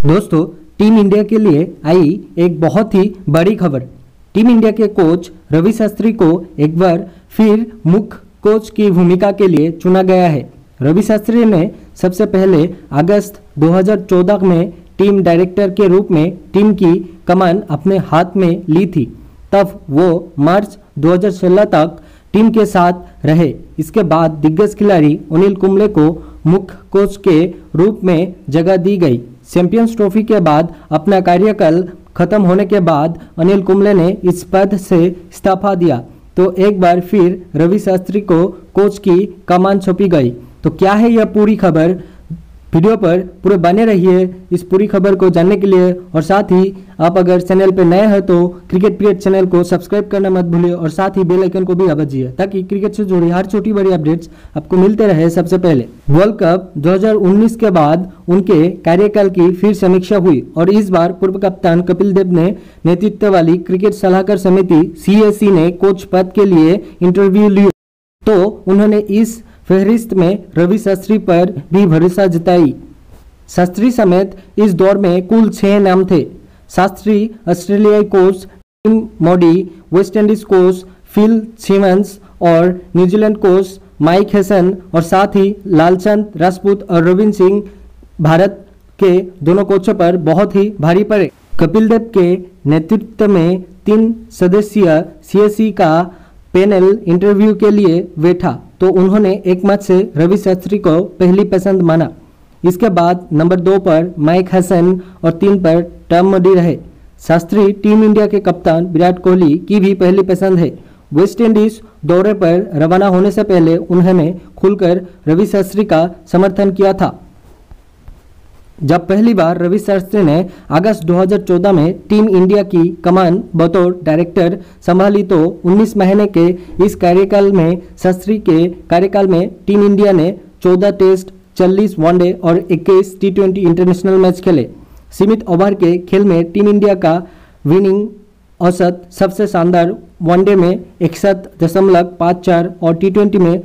दोस्तों, team India के लिए आई एक बहुत ही बड़ी खबर। टीम इंडिया के कोच रवि शास्त्री को एक बार फिर मुख्य कोच की भूमिका के लिए चुना गया है। रवि शास्त्री ने सबसे पहले अगस्त 2014 में टीम डायरेक्टर के रूप में टीम की कमान अपने हाथ में ली थी। तब वो मार्च 2016 तक टीम के साथ रहे। इसके बाद दिग्गज खिलाड़ी अनिल कुंबले को मुख्य कोच के रूप में जगह दी गई। चैंपियंस ट्रॉफी के बाद अपना कार्यकाल खत्म होने के बाद अनिल कुंबले ने इस पद से इस्तीफा दिया, तो एक बार फिर रवि शास्त्री को कोच की कमान सौंपी गई। तो क्या है यह पूरी खबर? वीडियो पर पूरे बने रहिए इस पूरी खबर को जानने के लिए। और साथ ही आप अगर चैनल पर नए हैं तो क्रिकेट पीरियड चैनल को सब्सक्राइब करना मत भूलिए और साथ ही बेल आइकन को भी दबाइए ताकि क्रिकेट से जुड़ी हर छोटी बड़ी अपडेट्स आपको मिलते रहे सबसे पहले। वर्ल्ड कप 2019 के बाद उनके कार्यकाल की फिर समीक्षा हुई और इस बार पूर्व कप्तान कपिल देव ने नेतृत्व वाली क्रिकेट सलाहकार समिति CAC ने कोच पद के लिए इंटरव्यू लिया, तो उन्होंने इस फहरिस्त में रवि शास्त्री पर भी भरोसा जताई। शास्त्री समेत इस दौर में कुल 6 नाम थे। शास्त्री ऑस्ट्रेलियाई कोच टिम मोडी, West Indies coach Phil Simmons और न्यूजीलैंड कोच माइक हेसन और साथ ही लालचंद राजपूत और रविंद्र सिंह भारत के दोनों कोचों पर बहुत ही भारी पड़े। कपिल देव के नेतृत्व में 3 सदस्यीय CAC का पैनल इंटरव्यू के लिए बैठा, तो उन्होंने एक मत से रवि शास्त्री को पहली पसंद माना। इसके बाद नंबर 2 पर माइक हसन और 3 पर टॉम मोडी रहे। शास्त्री टीम इंडिया के कप्तान विराट कोहली की भी पहली पसंद है। वेस्ट इंडीज दौरे पर रवाना होने से पहले उन्होंने खुलकर रवि शास्त्री का समर्थन किया था। जब पहली बार रवि शास्त्री ने अगस्त 2014 में टीम इंडिया की कमान बतौर डायरेक्टर संभाली, तो 19 महीने के इस कार्यकाल में शास्त्री के कार्यकाल में टीम इंडिया ने 14 टेस्ट, 40 वनडे और 21 T20 इंटरनेशनल मैच खेले। सीमित ओवर के खेल में टीम इंडिया का विनिंग औसत सबसे शानदार वनडे में 61.54 और T20 में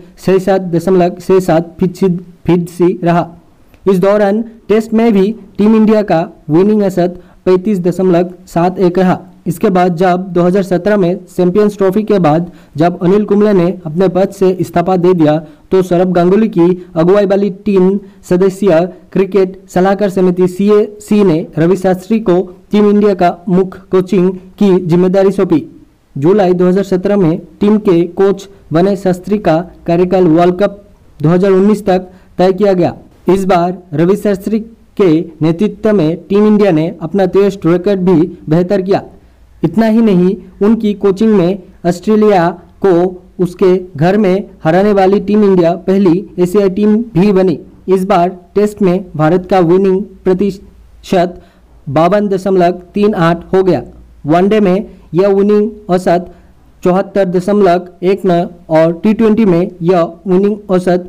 67.67 फीसदी रहा। इस दौरान टेस्ट में भी टीम इंडिया का विनिंग औसत 35.71 रहा। इसके बाद जब 2017 में चैंपियंस ट्रॉफी के बाद जब अनिल कुंबले ने अपने पद से इस्तीफा दे दिया, तो सौरभ गांगुली की अगुवाई वाली 3 सदस्यीय क्रिकेट सलाहकार समिति CAC ने रवि शास्त्री को टीम इंडिया का मुख्य कोचिंग की जिम्मेदारी सौंपी। जुलाई 2017 में टीम के कोच बने शास्त्री का कार्यकाल वर्ल्ड कप 2019 तक तय किया गया। इस बार रवि शास्त्री के नेतृत्व में टीम इंडिया ने अपना टेस्ट रिकॉर्ड भी बेहतर किया। इतना ही नहीं, उनकी कोचिंग में ऑस्ट्रेलिया को उसके घर में हराने वाली टीम इंडिया पहली एशियाई टीम भी बनी। इस बार टेस्ट में भारत का विनिंग प्रतिशत 52.38 हो गया। वनडे में यह विनिंग औसत 74.19 और T20 में यह विनिंग औसत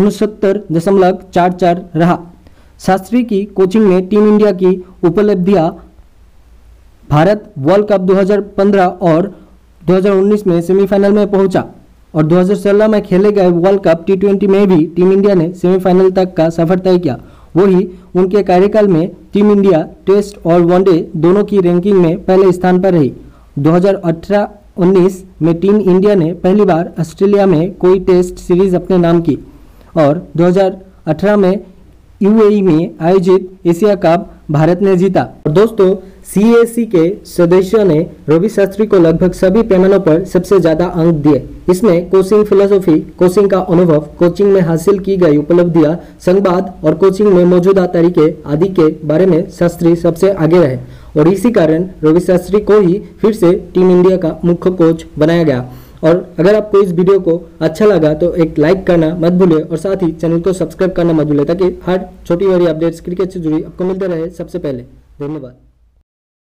69.44 रहा। शास्त्री की कोचिंग में टीम इंडिया की उपलब्धियां भारत वर्ल्ड कप 2015 और 2019 में सेमीफाइनल में पहुंचा और 2016 में खेले गए वर्ल्ड कप T20 में भी टीम इंडिया ने सेमीफाइनल तक का सफर तय किया। वही उनके कार्यकाल में टीम इंडिया टेस्ट और वनडे दोनों की रैंकिंग में पहले स्थान पर रही। 2018-19 में टीम इंडिया ने पहली बार ऑस्ट्रेलिया में कोई टेस्ट सीरीज अपने नाम की और 2018 में UAE में आयोजित एशिया कप भारत ने जीता। और दोस्तों, CAC के सदस्यों ने रवि शास्त्री को लगभग सभी पैमानों पर सबसे ज्यादा अंक दिए। इसमें कोचिंग फिलोसॉफी, कोचिंग का अनुभव, कोचिंग में हासिल की गई उपलब्धियां, संवाद और कोचिंग में मौजूदा तरीके आदि के बारे में शास्त्री सबसे आगे रहे और इसी कारण रवि शास्त्री को ही फिर से टीम इंडिया का मुख्य कोच बनाया गया। और अगर आपको इस वीडियो को अच्छा लगा तो एक लाइक करना मत भूलिए और साथ ही चैनल को सब्सक्राइब करना मत भूलिए ताकि हर छोटी बड़ी अपडेट्स क्रिकेट से जुड़ी आपको मिलते रहे सबसे पहले। धन्यवाद।